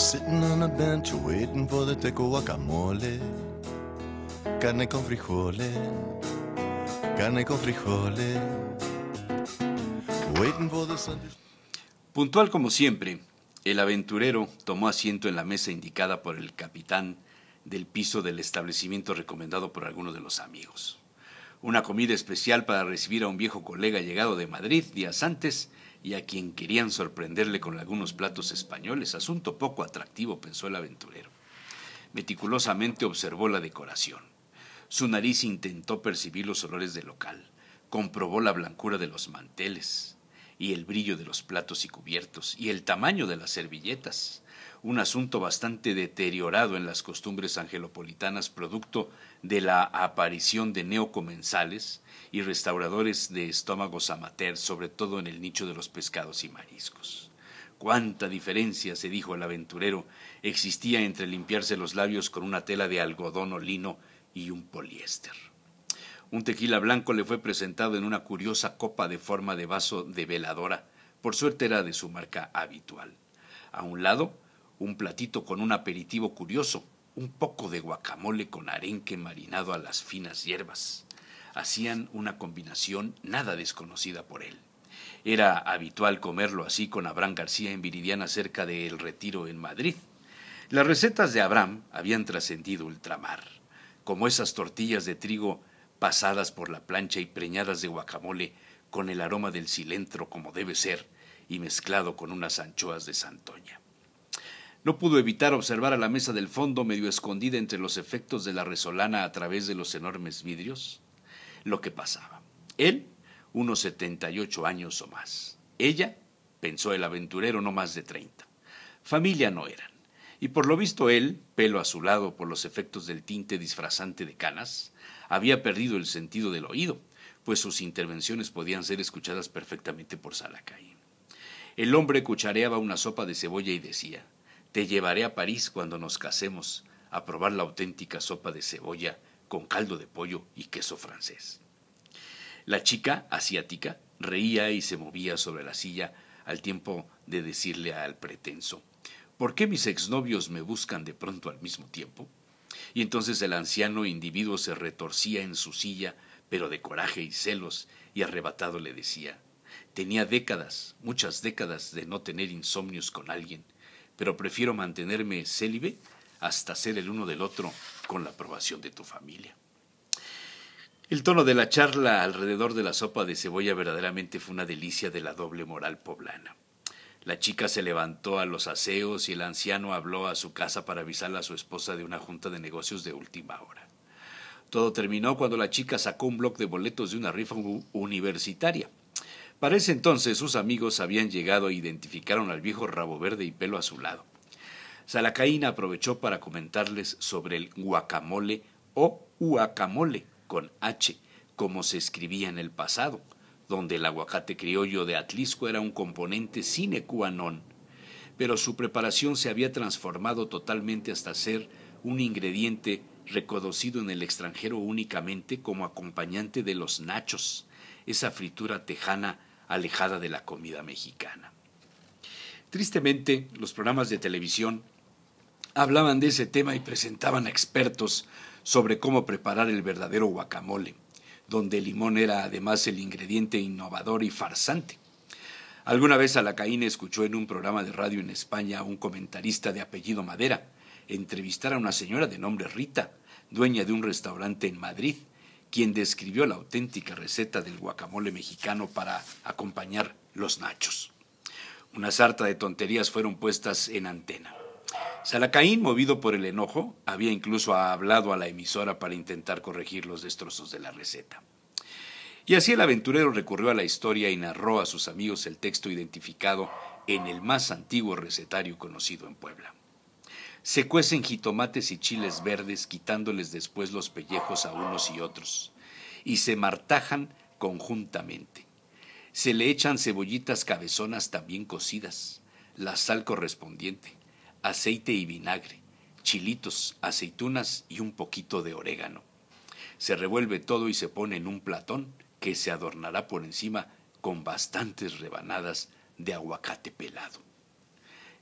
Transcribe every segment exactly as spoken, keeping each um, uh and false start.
Sitting on a bench waiting for the teco guacamole. Carne con frijoles, carne con frijoles. Waiting for the Sunday. Puntual como siempre, el aventurero tomó asiento en la mesa indicada por el capitán del piso del establecimiento recomendado por algunos de los amigos. Una comida especial para recibir a un viejo colega llegado de Madrid días antes y a quien querían sorprenderle con algunos platos españoles, asunto poco atractivo, pensó el aventurero. Meticulosamente observó la decoración. Su nariz intentó percibir los olores del local, comprobó la blancura de los manteles y el brillo de los platos y cubiertos y el tamaño de las servilletas, un asunto bastante deteriorado en las costumbres angelopolitanas producto de la aparición de neocomensales y restauradores de estómagos amateurs, sobre todo en el nicho de los pescados y mariscos. Cuánta diferencia, se dijo el aventurero, existía entre limpiarse los labios con una tela de algodón o lino y un poliéster. Un tequila blanco le fue presentado en una curiosa copa de forma de vaso de veladora, por suerte era de su marca habitual. A un lado, un platito con un aperitivo curioso, un poco de guacamole con arenque marinado a las finas hierbas. Hacían una combinación nada desconocida por él. Era habitual comerlo así con Abraham García en Viridiana, cerca de El Retiro, en Madrid. Las recetas de Abraham habían trascendido ultramar, como esas tortillas de trigo pasadas por la plancha y preñadas de guacamole con el aroma del cilantro como debe ser y mezclado con unas anchoas de Santoña. No pudo evitar observar a la mesa del fondo, medio escondida entre los efectos de la resolana a través de los enormes vidrios, lo que pasaba. Él, unos setenta y ocho años o más. Ella, pensó el aventurero, no más de treinta. Familia no eran. Y por lo visto él, pelo azulado por los efectos del tinte disfrazante de canas, había perdido el sentido del oído, pues sus intervenciones podían ser escuchadas perfectamente por Salacay. El hombre cuchareaba una sopa de cebolla y decía: «Te llevaré a París cuando nos casemos a probar la auténtica sopa de cebolla con caldo de pollo y queso francés». La chica, asiática, reía y se movía sobre la silla al tiempo de decirle al pretenso: «¿Por qué mis exnovios me buscan de pronto al mismo tiempo?». Y entonces el anciano individuo se retorcía en su silla, pero de coraje y celos, y arrebatado le decía: «Tenía décadas, muchas décadas de no tener insomnios con alguien, pero prefiero mantenerme célibe hasta ser el uno del otro con la aprobación de tu familia». El tono de la charla alrededor de la sopa de cebolla verdaderamente fue una delicia de la doble moral poblana. La chica se levantó a los aseos y el anciano habló a su casa para avisarle a su esposa de una junta de negocios de última hora. Todo terminó cuando la chica sacó un bloc de boletos de una rifa universitaria. Para ese entonces sus amigos habían llegado e identificaron al viejo rabo verde y pelo azulado. Salacaín aprovechó para comentarles sobre el guacamole o huacamole con H, como se escribía en el pasado, donde el aguacate criollo de Atlisco era un componente sine qua non, pero su preparación se había transformado totalmente hasta ser un ingrediente reconocido en el extranjero únicamente como acompañante de los nachos, esa fritura tejana alejada de la comida mexicana. Tristemente, los programas de televisión hablaban de ese tema y presentaban a expertos sobre cómo preparar el verdadero guacamole, donde el limón era además el ingrediente innovador y farsante. Alguna vez Salacaín escuchó en un programa de radio en España a un comentarista de apellido Madera entrevistar a una señora de nombre Rita, dueña de un restaurante en Madrid, quien describió la auténtica receta del guacamole mexicano para acompañar los nachos. Una sarta de tonterías fueron puestas en antena. Salacaín, movido por el enojo, había incluso hablado a la emisora para intentar corregir los destrozos de la receta. Y así el aventurero recurrió a la historia y narró a sus amigos el texto identificado en el más antiguo recetario conocido en Puebla. Se cuecen jitomates y chiles verdes, quitándoles después los pellejos a unos y otros, y se martajan conjuntamente. Se le echan cebollitas cabezonas también cocidas, la sal correspondiente, aceite y vinagre, chilitos, aceitunas y un poquito de orégano. Se revuelve todo y se pone en un platón que se adornará por encima con bastantes rebanadas de aguacate pelado.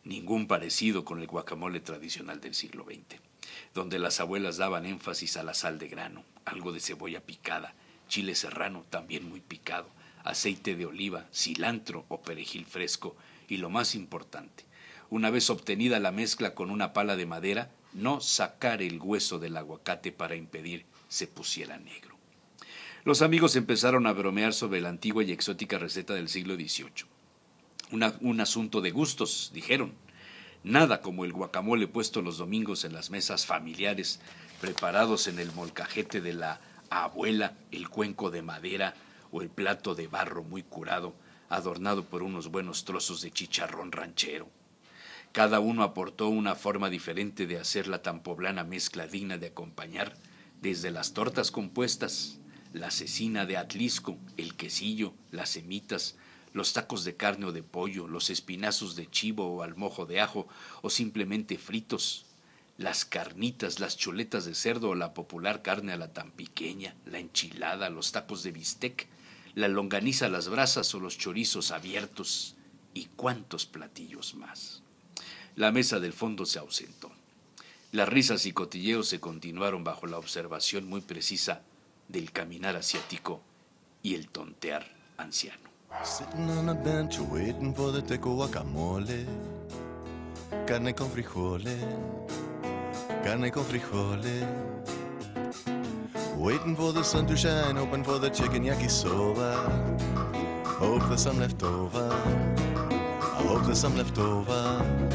ningún parecido con el guacamole tradicional del siglo veinte, donde las abuelas daban énfasis a la sal de grano, algo de cebolla picada, chile serrano también muy picado, aceite de oliva, cilantro o perejil fresco y lo más importante, una vez obtenida la mezcla con una pala de madera, no sacar el hueso del aguacate para impedir se pusiera negro. Los amigos empezaron a bromear sobre la antigua y exótica receta del siglo dieciocho. Una, un asunto de gustos, dijeron. Nada como el guacamole puesto los domingos en las mesas familiares, preparados en el molcajete de la abuela, el cuenco de madera o el plato de barro muy curado, adornado por unos buenos trozos de chicharrón ranchero. Cada uno aportó una forma diferente de hacer la tan poblana mezcla digna de acompañar, desde las tortas compuestas, la cecina de Atlisco, el quesillo, las semitas, los tacos de carne o de pollo, los espinazos de chivo o al mojo de ajo, o simplemente fritos, las carnitas, las chuletas de cerdo o la popular carne a la tan pequeña, la enchilada, los tacos de bistec, la longaniza a las brasas o los chorizos abiertos, y cuántos platillos más. La mesa del fondo se ausentó. Las risas y cotilleos se continuaron bajo la observación muy precisa del caminar asiático y el tontear anciano. Sitting on a bench waiting for the teco guacamole. Carne con frijoles, carne con frijoles. Waiting for the sun to shine, hoping for the chicken yakisoba. Hope there's some left over, I hope there's some left over.